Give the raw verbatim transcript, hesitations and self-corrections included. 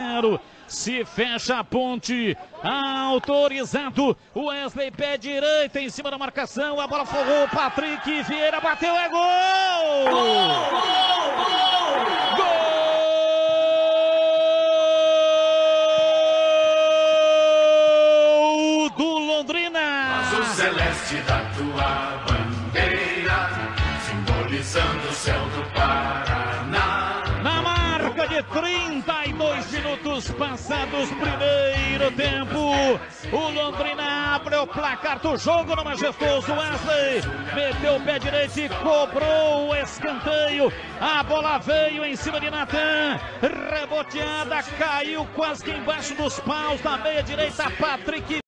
Se fecha a ponte, autorizado, Wesley pé direita em cima da marcação, a bola forrou, Patrick Vieira bateu, é gol! Gol! Gol! Gol do Londrina! Azul celeste da tua bandeira, simbolizando o céu do Paraná. Na marca de trinta e dois minutos passados, primeiro tempo, o Londrina abre o placar do jogo no majestoso. Wesley meteu o pé direito e cobrou o escanteio. A bola veio em cima de Natan, reboteada, caiu quase que embaixo dos paus da meia direita, Patrick